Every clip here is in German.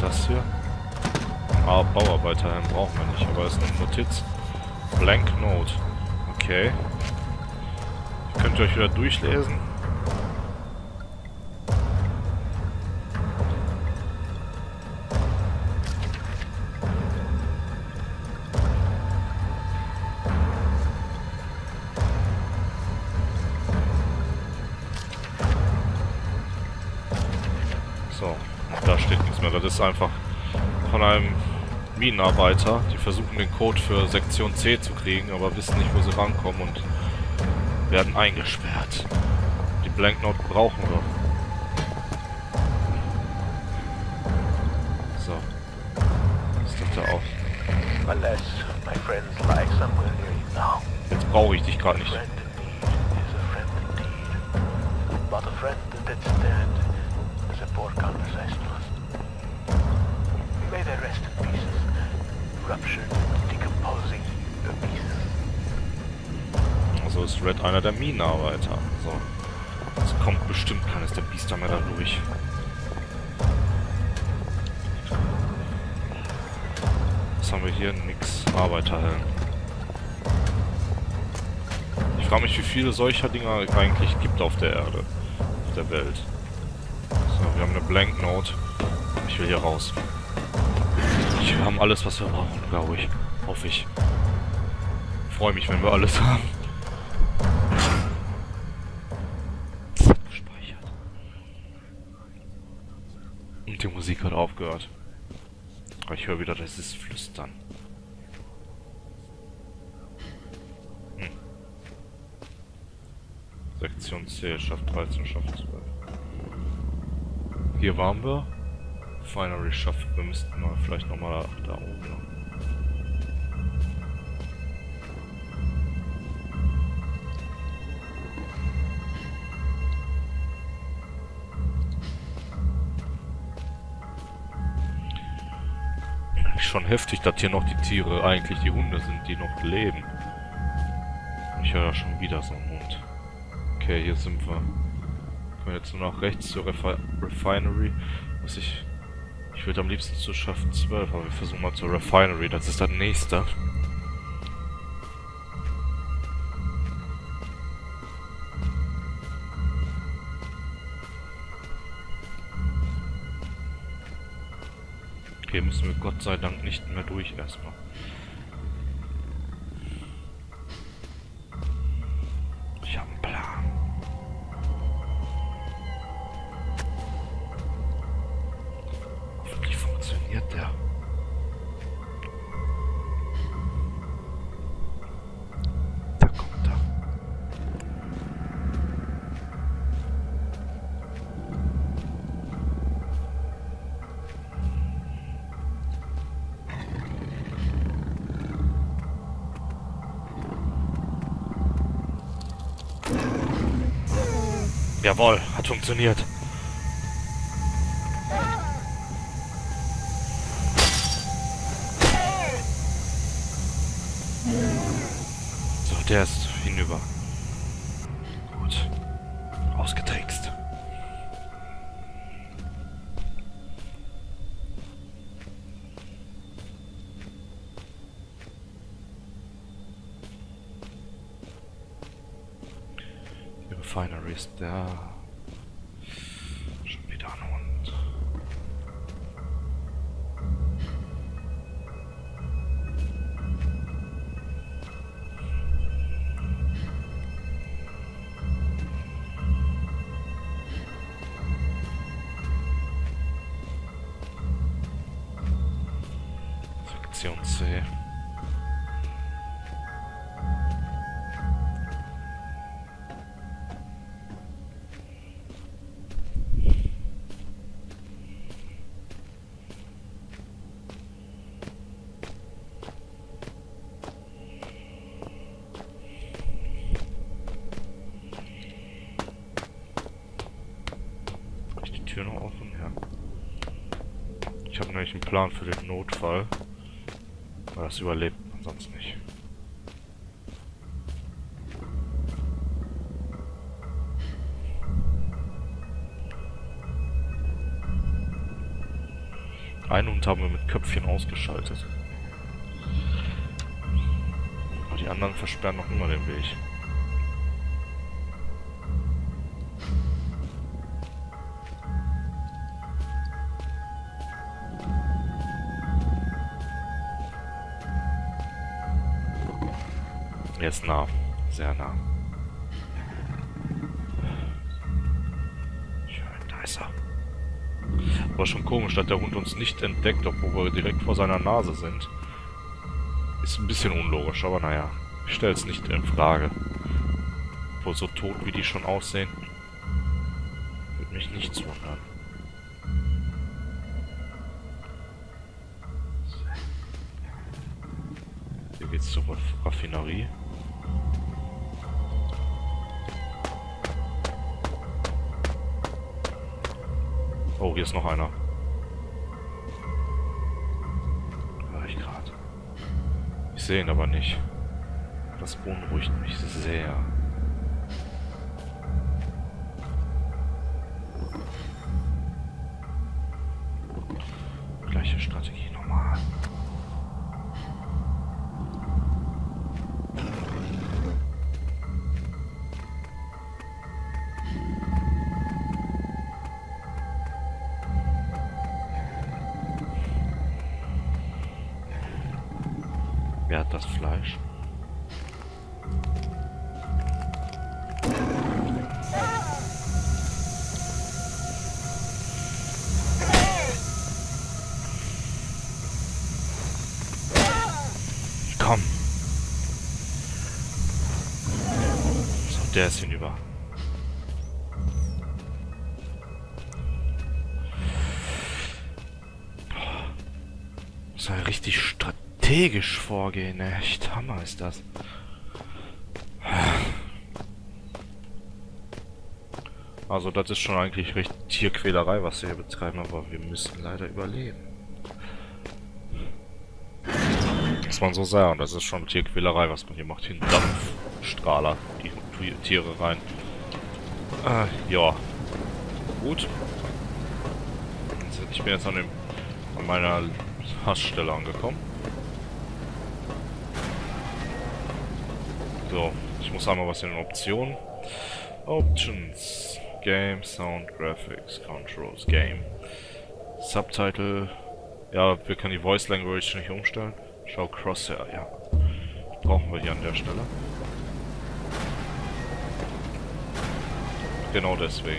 das hier? Ah, Bauarbeiterhelm brauchen wir nicht, aber das ist eine Notiz. Blank Note. Okay. Könnt ihr euch wieder durchlesen? So, da steht nichts mehr. Das ist einfach von einem Minenarbeiter. Die versuchen den Code für Sektion C zu kriegen, aber wissen nicht, wo sie rankommen und werden eingesperrt. Die Blank Note brauchen wir. So. Das ist doch da auch. Unless my friends lie somewhere near you now. Jetzt brauche ich dich gerade A nicht. friend in need is a friend indeed. But a friend that's dead is a poor conversationalist. May they rest in pieces, ruptured, decomposing pieces. Also ist Red einer der Minenarbeiter. So. Es kommt bestimmt keines der Biester mehr da durch. Was haben wir hier? Nix. Arbeiterhelm. Ich frage mich, wie viele solcher Dinger eigentlich gibt auf der Erde. Auf der Welt. So, wir haben eine Blank Note. Ich will hier raus. Wir haben alles, was wir brauchen, glaube ich. Hoffe ich. Freue mich, wenn wir alles haben. Gespeichert. Und die Musik hat aufgehört. Aber ich höre wieder dieses Flüstern. Sektion C, schafft 13, schafft 12. Hier waren wir. Finally schafft. Wir müssten mal vielleicht nochmal da oben lang. Schon heftig, dass hier noch die Tiere, eigentlich die Hunde sind, die noch leben. Ich höre da schon wieder so einen Hund. Okay, hier sind wir. Können wir jetzt nur nach rechts zur Refinery. Ich würde am liebsten zu Schaft 12, aber wir versuchen mal zur Refinery. Das ist das nächste. Hier müssen wir Gott sei Dank nicht mehr durch erstmal. Ich habe einen Plan. Hoffentlich funktioniert der. Da kommt er. Jawohl, hat funktioniert. So, der ist hinüber. Gut. Ausgetrickst. Die Refinery ist da. Schon wieder ein Hund. Sektion C. Ist die Tür noch offen? Ja. Ich habe nämlich einen Plan für den Notfall. Aber das überlebt man sonst nicht. Einen Hund haben wir mit Köpfchen ausgeschaltet. Aber die anderen versperren noch immer den Weg. Jetzt nah. Sehr nah. Schön, da ist er. Aber schon komisch, dass der Hund uns nicht entdeckt, obwohl wir direkt vor seiner Nase sind. Ist ein bisschen unlogisch, aber naja. Ich stelle es nicht in Frage. Obwohl so tot wie die schon aussehen, würde mich nichts wundern. Hier geht's zur Raffinerie. Oh, hier ist noch einer. Hör ich gerade. Ich sehe ihn aber nicht. Das beunruhigt mich sehr. Gleiche Strategie nochmal. Wer hat das Fleisch? Komm! So, der ist hinüber. Muss ja richtig strategisch vorgehen, echt Hammer ist das. Also das ist schon eigentlich recht Tierquälerei, was wir hier betreiben, aber wir müssen leider überleben. Muss man so sagen, das ist schon Tierquälerei, was man hier macht. Hier ein Dampfstrahler, die Tiere rein. Ja. Gut. Ich bin jetzt an meiner Hassstelle angekommen. So, ich muss einmal was in den Optionen. Options. Game, Sound, Graphics, Controls, Game. Subtitle. Ja, wir können die Voice Language nicht umstellen. Show Crosshair, ja. Brauchen wir hier an der Stelle. Genau deswegen.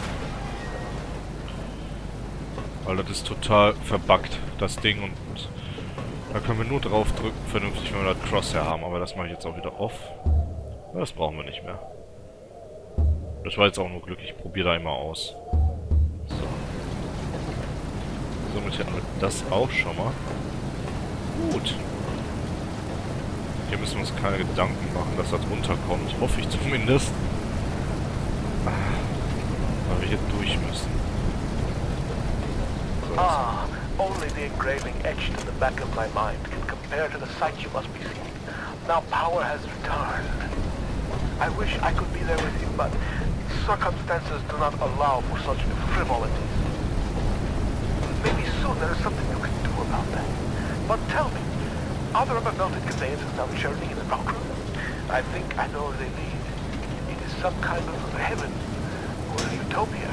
Weil das ist total verbuggt, das Ding, und da können wir nur drauf drücken, vernünftig, wenn wir das Crosshair haben. Aber das mache ich jetzt auch wieder off. Das brauchen wir nicht mehr. Das war jetzt auch nur Glück, ich probiere da immer aus. So. Somit hätten wir das auch schon mal. Gut. Hier müssen wir uns keine Gedanken machen, dass das runterkommt. Hoffe ich zumindest. Weil wir hier durch müssen. So, only the engraving etched in the back of my mind can compare to the sight you must be seeing. Now power has returned. I wish I could be there with you, but circumstances do not allow for such frivolities. Maybe soon there is something you can do about that. But tell me, are there other melted conveyances now churning in the rock room? I think I know where they lead. It is some kind of heaven or utopia.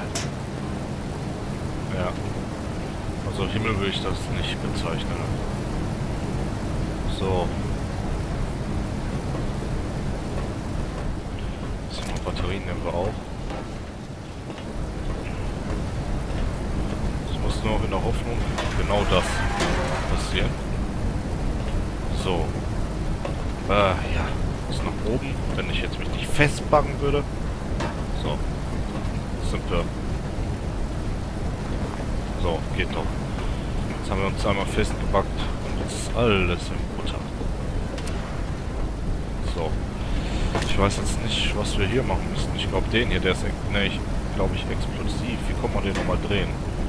Ja. Also Himmel würde ich das nicht bezeichnen. So. So, noch Batterien nehmen wir auch. Es muss nur in der Hoffnung genau das passieren. So. Ja. Bis nach oben, wenn ich jetzt mich nicht festbacken würde. So. Sind wir. So, geht doch. Jetzt haben wir uns einmal festgebackt und jetzt ist alles im Butter. So. Ich weiß jetzt nicht, was wir hier machen müssen. Ich glaube, den hier, der ist, ne, ich glaube ich, explosiv. Wie kann man den nochmal drehen?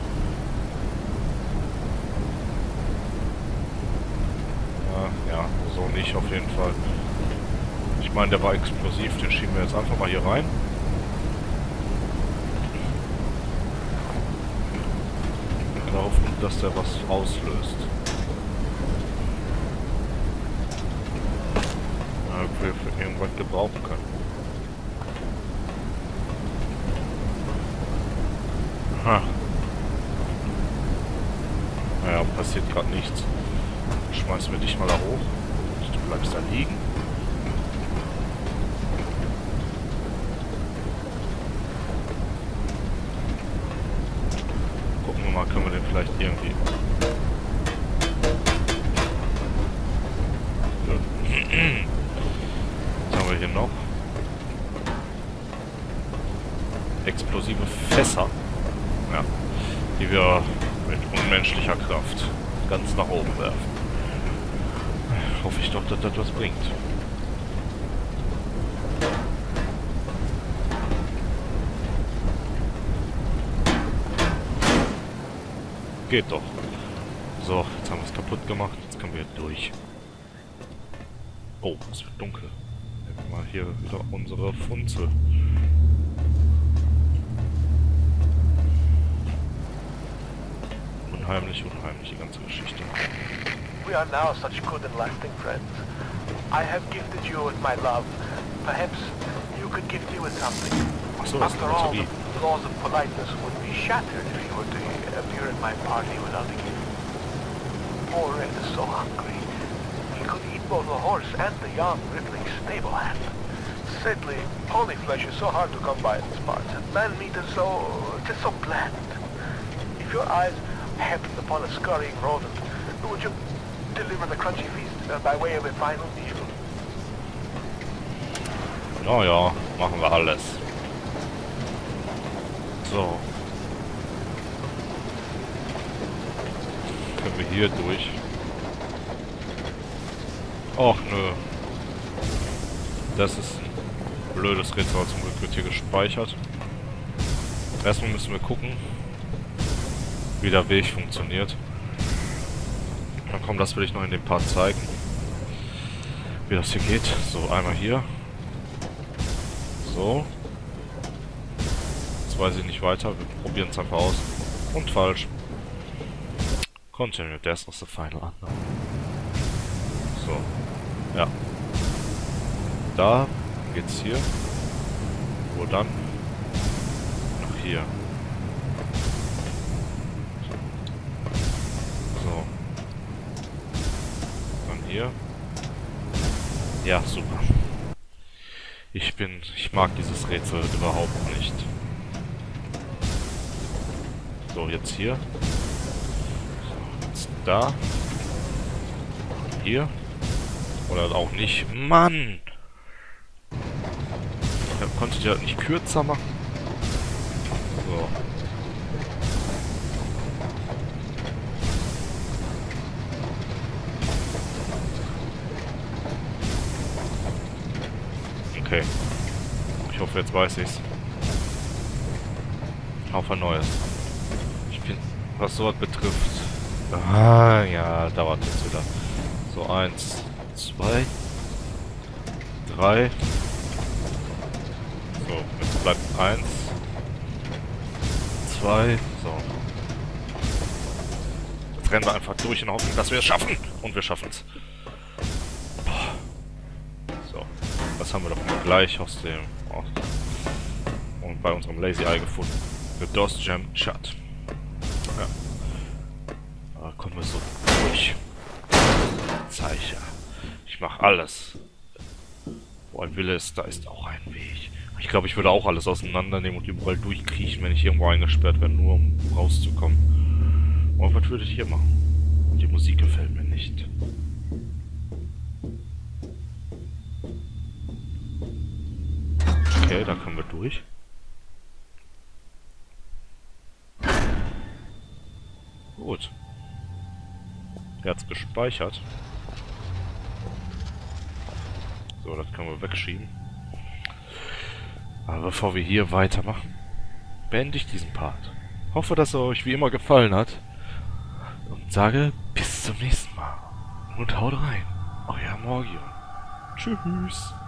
Ja, so nicht auf jeden Fall. Ich meine, der war explosiv. Den schieben wir jetzt einfach mal hier rein. In der Hoffnung, dass der was auslöst. Ja, wir für irgendwas gebrauchen können. Aha. Naja, passiert gerade nichts. Schmeißen wir dich mal da hoch. Du bleibst da liegen. Gucken wir mal, können wir den vielleicht irgendwie... Was haben wir hier noch? Explosive Fässer. Ja. Die wir mit unmenschlicher Kraft ganz nach oben werfen. Hoffe ich doch, dass das was bringt. Geht doch. So, jetzt haben wir es kaputt gemacht. Jetzt können wir durch. Oh, es wird dunkel. Nehmen wir mal hier wieder unsere Funzel. Unheimlich, unheimlich, die ganze Geschichte. We are now such good and lasting friends. I have gifted you with my love. Perhaps you could gift me with something. Achso, das ist After eine all, Batterie. the laws of politeness would be shattered if you were to appear at my party without a gift. Poor Red is so hungry. He could eat both a horse and the young Rippling stable hand. Sadly, pony flesh is so hard to come by in these parts, and man meat is so bland. If your eyes happened upon a scurrying rodent, would you deliver the crunchy feast by way of a final meal? Na ja, machen wir alles. So. Können wir hier durch? Och nö. Das ist ein blödes Rätsel, zum Glück wird hier gespeichert. Erstmal müssen wir gucken, wie der Weg funktioniert. Na komm, das will ich noch in dem Part zeigen. Wie das hier geht. So, einmal hier. So. Jetzt weiß ich nicht weiter. Wir probieren es einfach aus. Und falsch. Continue. There's noch the final unknown. So. Ja. Da geht's hier. Wo dann? Nach hier. So. Dann hier. Ja, super. Ich mag dieses Rätsel überhaupt nicht. So, jetzt hier. So, jetzt da. Hier. Oder auch nicht. Mann! Konnte ich halt nicht kürzer machen. So. Okay. Ich hoffe, jetzt weiß ich's. Auf ein neues. Ich bin, was sowas betrifft. Ah, ja, dauert jetzt wieder. So, 1, 2, 3. So, jetzt bleibt 1, 2, so. Jetzt rennen wir einfach durch in der Hoffnung, dass wir es schaffen. Und wir schaffen es. So, das haben wir doch mal gleich aus dem... und bei unserem Lazy Eye gefunden. The DOS Gem Shut. Ja. Da kommen wir so durch. Zeichen. Ich mache alles. Wo ein Wille ist, da ist auch ein Weg. Ich glaube, ich würde auch alles auseinandernehmen und überall durchkriechen, wenn ich irgendwo eingesperrt wäre, nur um rauszukommen. Und was würde ich hier machen? Und die Musik gefällt mir nicht. Okay, da können wir durch. Gut. Er hat's gespeichert. So, das können wir wegschieben. Aber bevor wir hier weitermachen, beende ich diesen Part. Hoffe, dass er euch wie immer gefallen hat. Und sage bis zum nächsten Mal. Und haut rein. Euer Morgion. Tschüss.